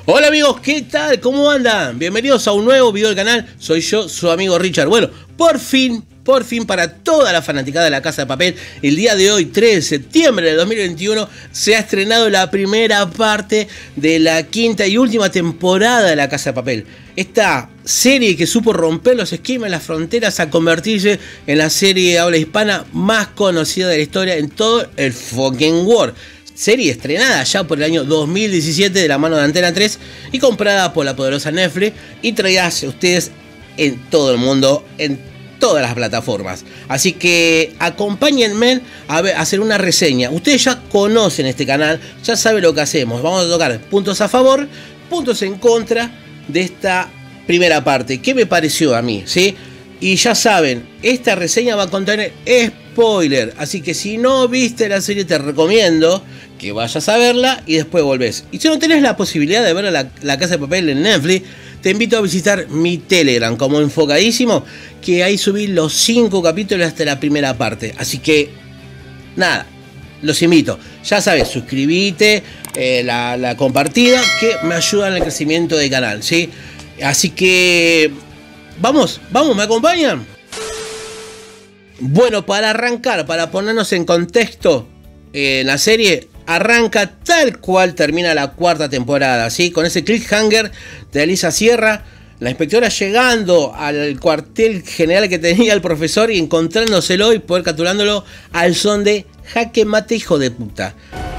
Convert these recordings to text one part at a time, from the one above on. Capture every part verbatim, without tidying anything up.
Hola amigos, ¿qué tal? ¿Cómo andan? Bienvenidos a un nuevo video del canal. Soy yo, su amigo Richard. Bueno, por fin, por fin para toda la fanaticada de La Casa de Papel, el día de hoy, tres de septiembre de dos mil veintiuno, se ha estrenado la primera parte de la quinta y última temporada de La Casa de Papel. Esta serie que supo romper los esquemas, las fronteras, a convertirse en la serie de habla hispana más conocida de la historia en todo el fucking world. Serie estrenada ya por el año dos mil diecisiete de la mano de Antena tres y comprada por la poderosa Netflix y traída hacia ustedes en todo el mundo, en todas las plataformas. Así que acompáñenme a, ver, a hacer una reseña. Ustedes ya conocen este canal, ya saben lo que hacemos. Vamos a tocar puntos a favor, puntos en contra de esta primera parte. ¿Qué me pareció a mí? ¿Sí? Y ya saben, esta reseña va a contener spoiler, así que si no viste la serie te recomiendo que vayas a verla y después volvés. Y si no tenés la posibilidad de ver la, la Casa de Papel en Netflix, te invito a visitar mi Telegram como Enfocadísimo, que ahí subí los cinco capítulos hasta la primera parte. Así que, nada, los invito. Ya sabes, suscribite, eh, la, la compartida, que me ayuda en el crecimiento del canal, ¿sí? Así que, vamos, vamos, ¿me acompañan? Bueno, para arrancar, para ponernos en contexto, eh, la serie arranca tal cual termina la cuarta temporada, ¿sí? Con ese cliffhanger de Alicia Sierra, la inspectora llegando al cuartel general que tenía el profesor y encontrándoselo y poder capturándolo al son de jaque mate, hijo de puta.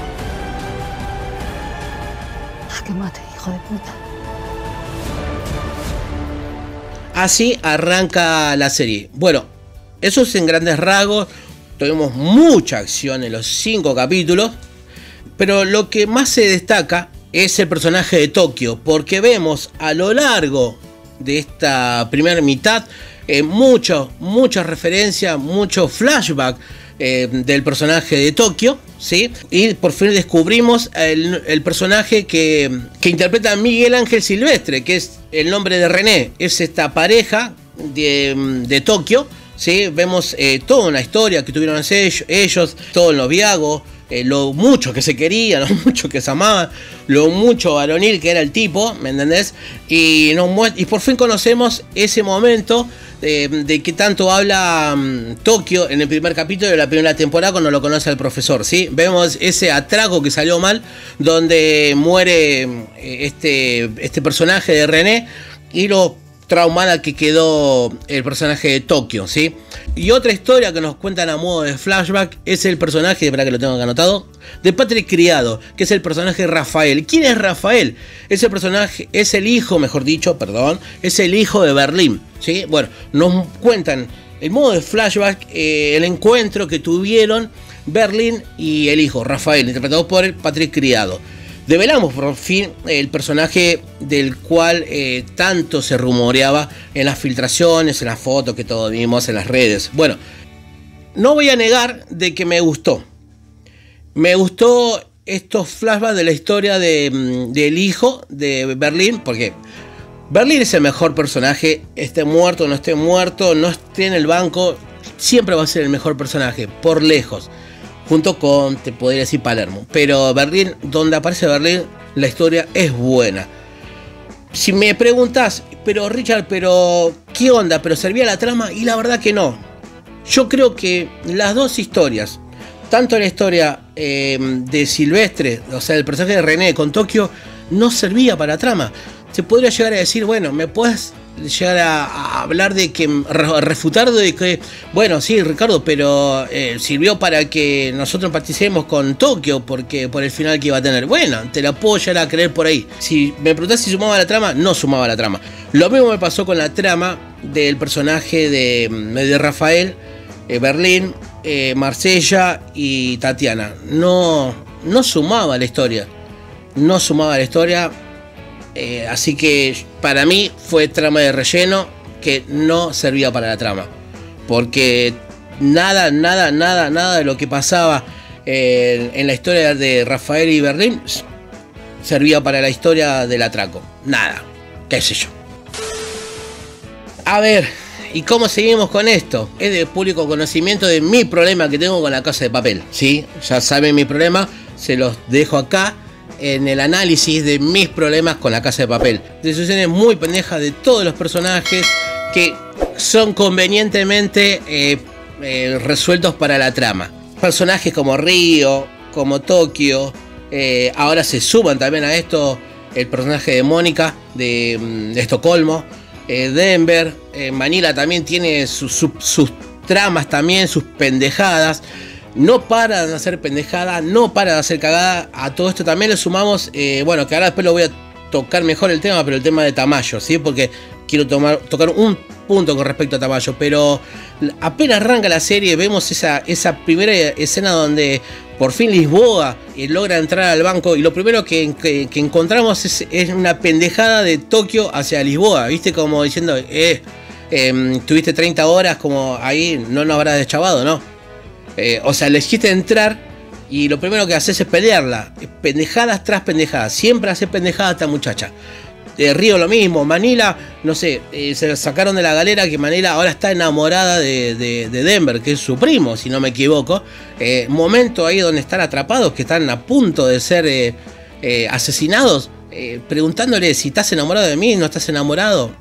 Jaque mate, hijo de puta. Así arranca la serie. Bueno, eso es en grandes rasgos. Tuvimos mucha acción en los cinco capítulos. Pero lo que más se destaca es el personaje de Tokio, porque vemos a lo largo de esta primera mitad eh, mucho, muchas referencias, muchos flashbacks eh, del personaje de Tokio, ¿sí? Y por fin descubrimos el, el personaje que, que interpreta a Miguel Ángel Silvestre, que es el nombre de René, es esta pareja de, de Tokio, ¿sí? Vemos eh, toda una historia que tuvieron ellos, ellos todo el noviazgo. Eh, lo mucho que se querían, lo mucho que se amaban, lo mucho varonil que era el tipo, ¿me entendés? Y, nos y por fin conocemos ese momento de, de que tanto habla um, Tokio en el primer capítulo de la primera temporada cuando lo conoce al profesor, ¿sí? Vemos ese atraco que salió mal, donde muere este, este personaje de René y lo traumada que quedó el personaje de Tokio, ¿sí? Y otra historia que nos cuentan a modo de flashback es el personaje, espera que lo tengo anotado, de Patrick Criado, que es el personaje Rafael. ¿Quién es Rafael? Es el personaje, es el hijo, mejor dicho, perdón, es el hijo de Berlín, ¿sí? Bueno, nos cuentan el modo de flashback, eh, el encuentro que tuvieron Berlín y el hijo, Rafael, interpretado por el Patrick Criado. Develamos por fin el personaje del cual eh, tanto se rumoreaba en las filtraciones, en las fotos que todos vimos en las redes. Bueno, no voy a negar de que me gustó. Me gustó estos flashbacks de la historia de, del hijo de Berlín, porque Berlín es el mejor personaje, esté muerto o no esté muerto, no esté en el banco, siempre va a ser el mejor personaje, por lejos. Junto con, te podría decir, Palermo. Pero Berlín, donde aparece Berlín, la historia es buena. Si me preguntas, pero Richard, pero ¿qué onda? ¿Pero servía la trama? Y la verdad que no. Yo creo que las dos historias, tanto la historia eh, de Silvestre, o sea, el personaje de René con Tokio, no servía para la trama. Se podría llegar a decir, bueno, me puedes llegar a, a hablar de que, a refutar de que, bueno, sí, Ricardo, pero eh, sirvió para que nosotros participemos con Tokio, porque por el final que iba a tener. Bueno, te la puedo llegar a creer por ahí. Si me preguntás si sumaba la trama, no sumaba la trama. Lo mismo me pasó con la trama del personaje de, de Rafael, eh, Berlín, eh, Marsella y Tatiana. No, no sumaba la historia. No sumaba la historia. Eh, así que para mí fue trama de relleno que no servía para la trama, porque nada, nada, nada, nada de lo que pasaba eh, en la historia de Rafael y Berlín servía para la historia del atraco. Nada, qué sé yo. A ver, ¿y cómo seguimos con esto? Es de público conocimiento de mi problema que tengo con La Casa de Papel, ¿sí? Ya saben mi problema, se los dejo acá. en el análisis de mis problemas con La Casa de Papel. Decisiones muy pendejas de todos los personajes que son convenientemente eh, eh, resueltos para la trama. Personajes como Río, como Tokio, eh, ahora se suman también a esto el personaje de Mónica de, de Estocolmo, eh, Denver, eh, Manila también tiene su, su, sus tramas también, sus pendejadas. No para de hacer pendejadas, no para de hacer cagada. A todo esto también le sumamos, eh, bueno, que ahora después lo voy a tocar mejor el tema, pero el tema de Tamayo, ¿sí? Porque quiero tomar, tocar un punto con respecto a Tamayo. Pero apenas arranca la serie, vemos esa, esa primera escena donde por fin Lisboa eh, logra entrar al banco. Y lo primero que, que, que encontramos es, es una pendejada de Tokio hacia Lisboa, ¿viste? Como diciendo, eh, eh, tuviste treinta horas, como ahí no nos habrás deschavado, ¿no? Eh, o sea, le dijiste entrar y lo primero que haces es pelearla. Pendejadas tras pendejadas. Siempre hace pendejadas esta muchacha. Eh, Río lo mismo. Manila, no sé, eh, se sacaron de la galera que Manila ahora está enamorada de, de, de Denver, que es su primo, si no me equivoco. Eh, momento ahí donde están atrapados, que están a punto de ser eh, eh, asesinados. Eh, preguntándole si estás enamorado de mí, no estás enamorado.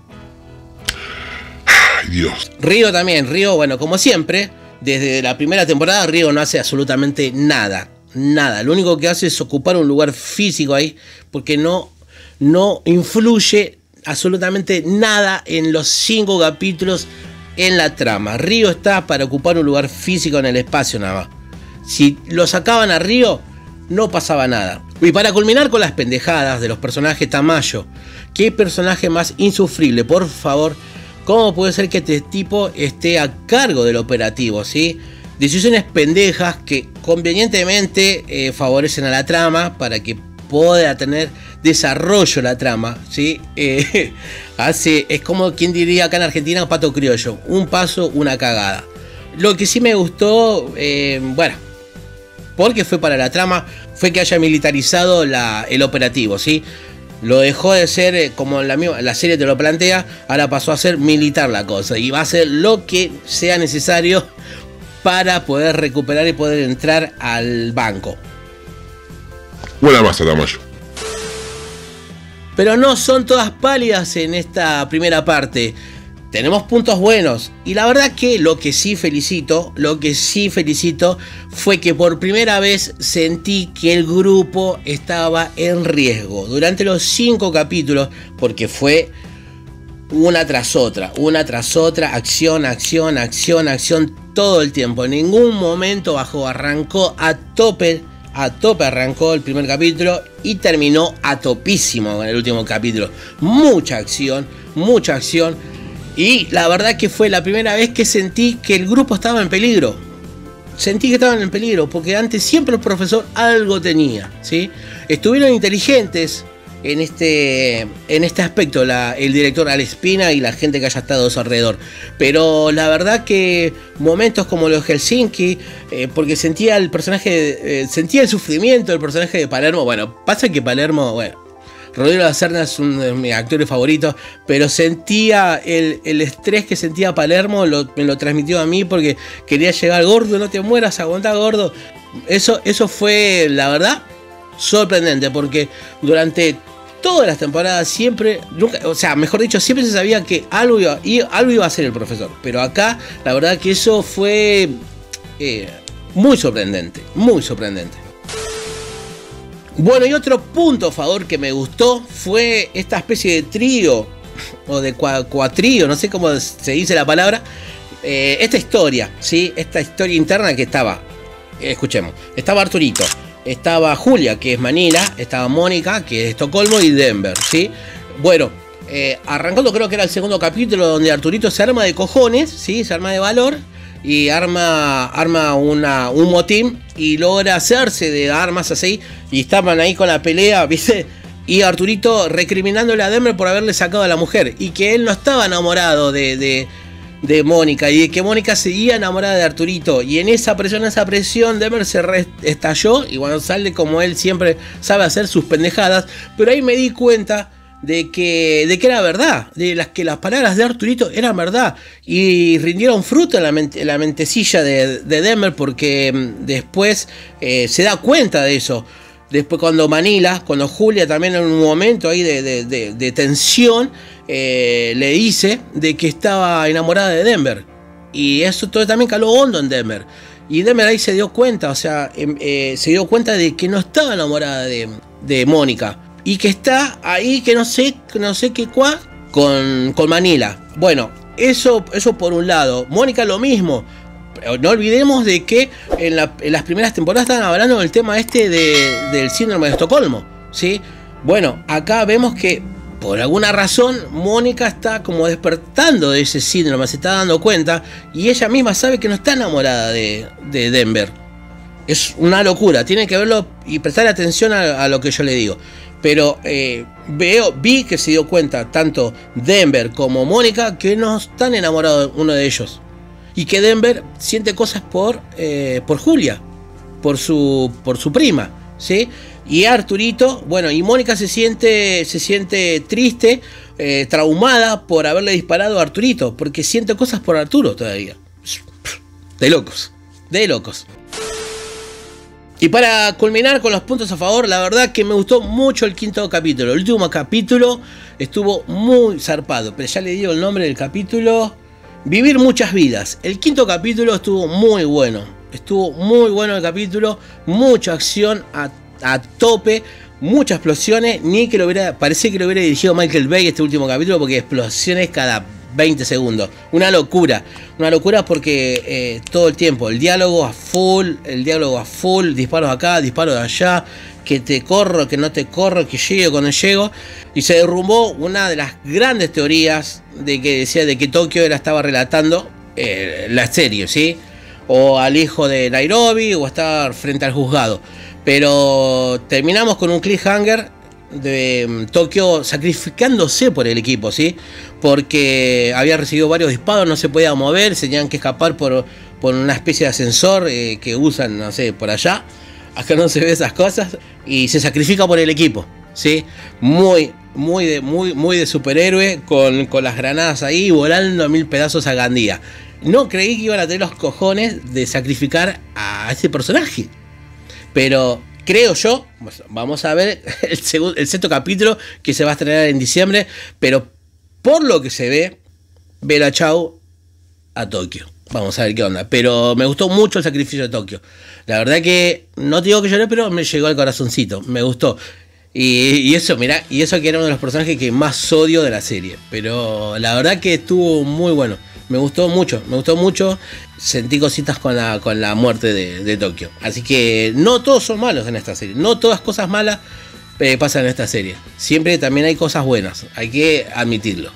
Ay, Dios. Río también. Río, bueno, como siempre. Desde la primera temporada Río no hace absolutamente nada, nada. Lo único que hace es ocupar un lugar físico ahí, porque no, no influye absolutamente nada en los cinco capítulos en la trama. Río está para ocupar un lugar físico en el espacio nada más. Si lo sacaban a Río, no pasaba nada. Y para culminar con las pendejadas de los personajes, Tamayo. ¿Qué personaje más insufrible, por favor? ¿Cómo puede ser que este tipo esté a cargo del operativo? ¿Sí? Decisiones pendejas que convenientemente eh, favorecen a la trama para que pueda tener desarrollo la trama. ¿Sí? Eh, hace, es como quien diría acá en Argentina, un pato criollo. Un paso, una cagada. Lo que sí me gustó, eh, bueno, porque fue para la trama, fue que haya militarizado la, el operativo. ¿Sí? Lo dejó de ser eh, como la, la serie te lo plantea, ahora pasó a ser militar la cosa. Y va a ser lo que sea necesario para poder recuperar y poder entrar al banco. Buena masa, Tamayo. Pero no son todas pálidas en esta primera parte. Tenemos puntos buenos. Y la verdad que lo que sí felicito, lo que sí felicito fue que por primera vez sentí que el grupo estaba en riesgo. Durante los cinco capítulos, porque fue una tras otra, una tras otra, acción, acción, acción, acción, todo el tiempo. En ningún momento bajó, arrancó a tope, a tope arrancó el primer capítulo y terminó a topísimo en el último capítulo. Mucha acción, mucha acción. Y la verdad que fue la primera vez que sentí que el grupo estaba en peligro. Sentí que estaban en peligro, porque antes siempre el profesor algo tenía, ¿sí? Estuvieron inteligentes en este, en este aspecto, la, el director Alex Pina y la gente que haya estado a su alrededor. Pero la verdad que momentos como los de Helsinki, eh, porque sentía el personaje, eh, sentía el sufrimiento del personaje de Palermo. Bueno, pasa que Palermo, bueno, Rodrigo La Serna es uno de mis actores favoritos, pero sentía el, el estrés que sentía Palermo, lo, me lo transmitió a mí porque quería llegar. Gordo, no te mueras, aguantá, gordo. Eso, eso fue, la verdad, sorprendente, porque durante todas las temporadas siempre, nunca, o sea, mejor dicho, siempre se sabía que algo iba, algo iba a hacer el profesor. Pero acá, la verdad que eso fue eh, muy sorprendente, muy sorprendente. Bueno, y otro punto a favor que me gustó fue esta especie de trío, o de cuatrío, no sé cómo se dice la palabra, eh, esta historia, ¿sí? Esta historia interna que estaba, eh, escuchemos, estaba Arturito, estaba Julia, que es Manila, estaba Mónica, que es Estocolmo, y Denver, ¿sí? Bueno, eh, arrancando creo que era el segundo capítulo donde Arturito se arma de cojones, ¿sí? Se arma de valor. Y arma, arma una, un motín y logra hacerse de armas así. Y estaban ahí con la pelea, ¿viste? Y Arturito recriminándole a Denver por haberle sacado a la mujer. Y que él no estaba enamorado de, de, de Mónica. Y de que Mónica seguía enamorada de Arturito. Y en esa presión, en esa presión, Denver se estalló. Y bueno, sale como él siempre sabe hacer sus pendejadas. Pero ahí me di cuenta de que, de que era verdad, de las que las palabras de Arturito eran verdad y rindieron fruto en la, mente, en la mentecilla de, de Denver, porque después eh, se da cuenta de eso. Después cuando Manila, cuando Julia también en un momento ahí de, de, de, de tensión, eh, le dice de que estaba enamorada de Denver. Y eso todo también caló hondo en Denver. Y Denver ahí se dio cuenta, o sea, eh, se dio cuenta de que no estaba enamorada de, de Mónica. Y que está ahí, que no sé, no sé qué cuá, con, con Manila. Bueno, eso, eso por un lado. Mónica lo mismo. No olvidemos de que en, la, en las primeras temporadas estaban hablando del tema este de, del síndrome de Estocolmo, ¿sí? Bueno, acá vemos que por alguna razón Mónica está como despertando de ese síndrome, se está dando cuenta y ella misma sabe que no está enamorada de, de Denver. Es una locura, tienen que verlo y prestar atención a, a lo que yo le digo. Pero eh, veo, vi que se dio cuenta tanto Denver como Mónica que no están enamorados uno de ellos. Y que Denver siente cosas por, eh, por Julia, por su, por su prima, ¿sí? Y Arturito, bueno, y Mónica se siente, se siente triste, eh, traumada por haberle disparado a Arturito, porque siente cosas por Arturo todavía. De locos, de locos. Y para culminar con los puntos a favor, la verdad que me gustó mucho el quinto capítulo. El último capítulo estuvo muy zarpado, pero ya le digo el nombre del capítulo... Vivir muchas vidas. El quinto capítulo estuvo muy bueno. Estuvo muy bueno el capítulo. Mucha acción a, a tope. Muchas explosiones. Ni que lo hubiera. Parece que lo hubiera dirigido Michael Bay este último capítulo. Porque explosiones cada veinte segundos. Una locura. Una locura porque eh, todo el tiempo. El diálogo a full. El diálogo a full. Disparos acá, disparos de allá. Que te corro, que no te corro, que llego, que no llego. Y se derrumbó una de las grandes teorías de que decía de que Tokio era, estaba relatando eh, la serie, ¿sí? O al hijo de Nairobi, o estar frente al juzgado. Pero terminamos con un cliffhanger de um, Tokio sacrificándose por el equipo, ¿sí? Porque había recibido varios disparos, no se podía mover, se tenían que escapar por, por una especie de ascensor eh, que usan, no sé, por allá. Acá no se ve esas cosas. Y se sacrifica por el equipo, ¿sí? Muy, muy de, muy, muy de superhéroe. Con, con las granadas ahí volando a mil pedazos a Gandía. No creí que iban a tener los cojones de sacrificar a ese personaje. Pero creo yo, vamos a ver el, segundo, el sexto capítulo que se va a estrenar en diciembre. Pero por lo que se ve, Bella Ciao a Tokio. Vamos a ver qué onda. Pero me gustó mucho el sacrificio de Tokio. La verdad que no te digo que lloré, pero me llegó al corazoncito. Me gustó. Y, y eso, mirá, y eso que era uno de los personajes que más odio de la serie. Pero la verdad que estuvo muy bueno. Me gustó mucho, me gustó mucho. Sentí cositas con la, con la muerte de, de Tokio. Así que no todos son malos en esta serie. No todas cosas malas eh, pasan en esta serie. Siempre también hay cosas buenas. Hay que admitirlo.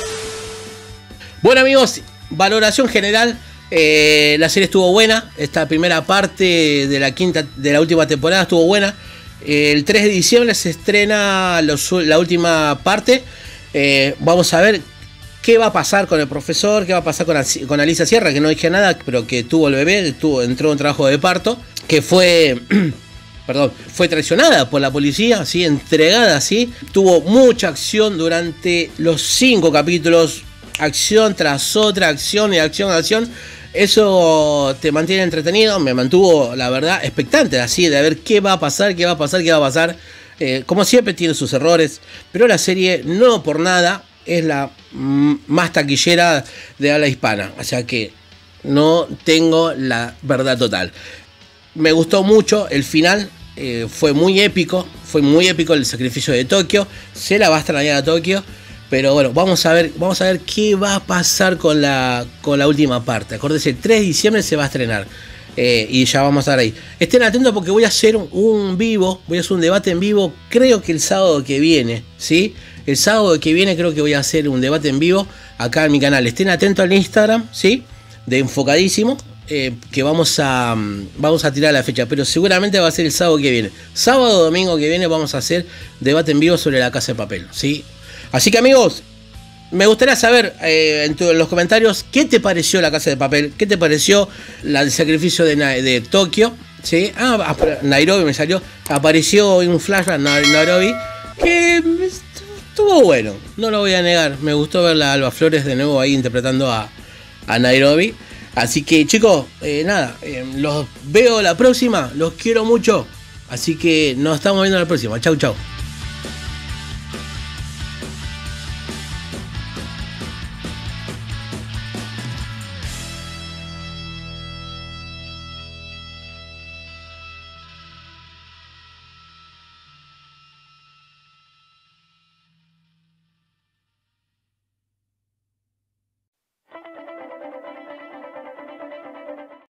Bueno, amigos, valoración general. Eh, la serie estuvo buena. Esta primera parte de la quinta, de la última temporada estuvo buena. Eh, el tres de diciembre se estrena los, la última parte. Eh, vamos a ver qué va a pasar con el profesor, qué va a pasar con, con Alicia Sierra, que no dije nada, pero que tuvo el bebé, tuvo, entró en trabajo de parto, que fue, perdón, fue traicionada por la policía, ¿sí? Entregada, ¿sí? Tuvo mucha acción durante los cinco capítulos. Acción tras otra, acción y acción, acción. Eso te mantiene entretenido. Me mantuvo, la verdad, expectante, así, de ver qué va a pasar, qué va a pasar, qué va a pasar. Eh, como siempre tiene sus errores, pero la serie, no por nada, es la mm, más taquillera de habla hispana. O sea que no tengo la verdad total. Me gustó mucho el final. Eh, fue muy épico. Fue muy épico el sacrificio de Tokio. Se la va a extrañar a Tokio. Pero bueno, vamos a ver, vamos a ver qué va a pasar con la, con la última parte. Acuérdense, el tres de diciembre se va a estrenar. Eh, y ya vamos a estar ahí. Estén atentos porque voy a hacer un, un vivo. Voy a hacer un debate en vivo. Creo que el sábado que viene, ¿sí? El sábado que viene creo que voy a hacer un debate en vivo acá en mi canal. Estén atentos al Instagram, ¿sí? De Enfocadísimo. Eh, que vamos a, vamos a tirar la fecha. Pero seguramente va a ser el sábado que viene. Sábado o domingo que viene vamos a hacer debate en vivo sobre La Casa de Papel, ¿sí? Así que, amigos, me gustaría saber eh, en, tu, en los comentarios qué te pareció La Casa de Papel, qué te pareció la, el sacrificio de, de Tokio, ¿sí? Ah, Nairobi me salió, apareció en un flashback Nairobi, que estuvo bueno, no lo voy a negar, me gustó ver a Alba Flores de nuevo ahí interpretando a, a Nairobi. Así que, chicos, eh, nada, eh, los veo la próxima, los quiero mucho. Así que nos estamos viendo en la próxima. Chau, chau.